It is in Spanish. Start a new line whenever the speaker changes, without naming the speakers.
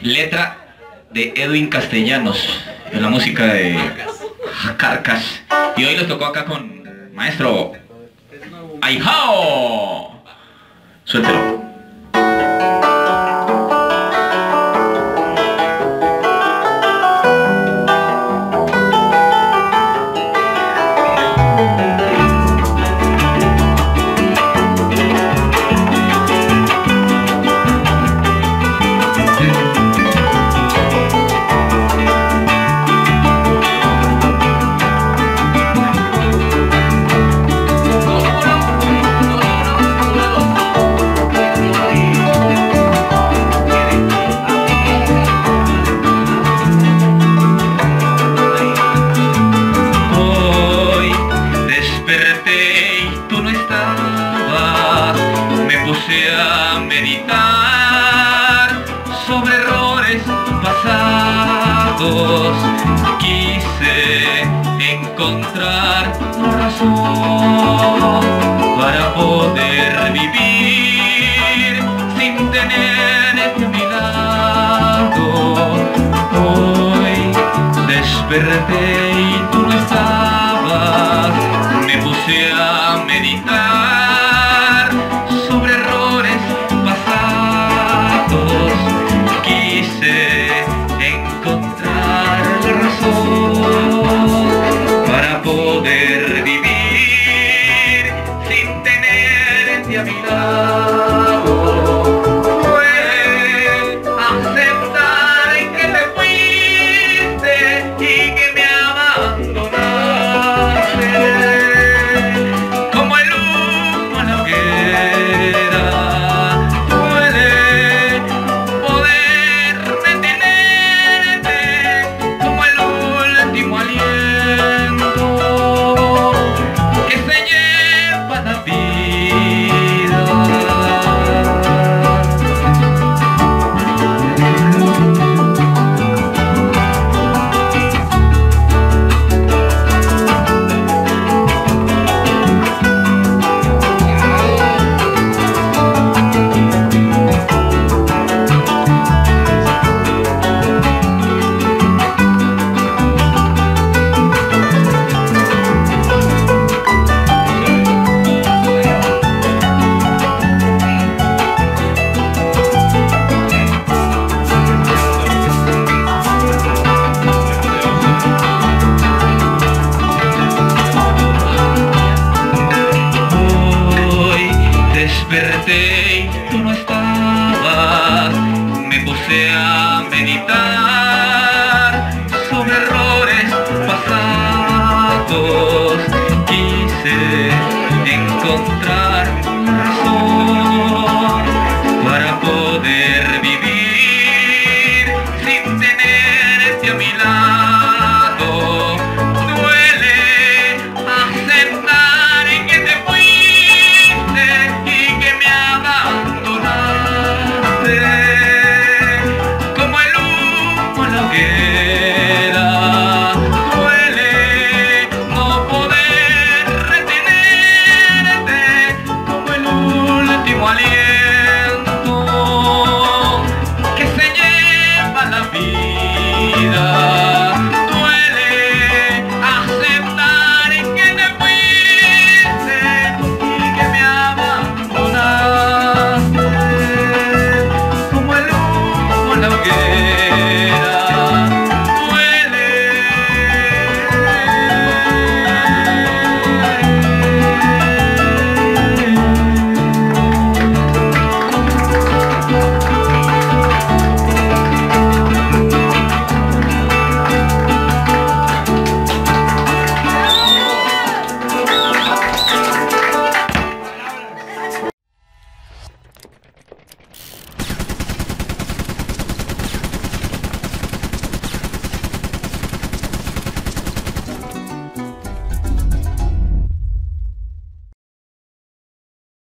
Letra de Edwin Castellanos, en la música de Carcas. Y hoy les tocó acá con maestro Aijao. Suéltelo.
A meditar sobre errores pasados, quise encontrar una razón para poder vivir sin tenerte a mi lado. Hoy desperté y tú no estabas, me puse a meditar sobre errores pasados, quise encontrar la razón para poder vivir sin tenerte a mi lado. Fue aceptar que te fuiste y que me abandonaste como el humo en la hoguera. Desperté y tú no estabas, me puse a meditar sobre errores pasados.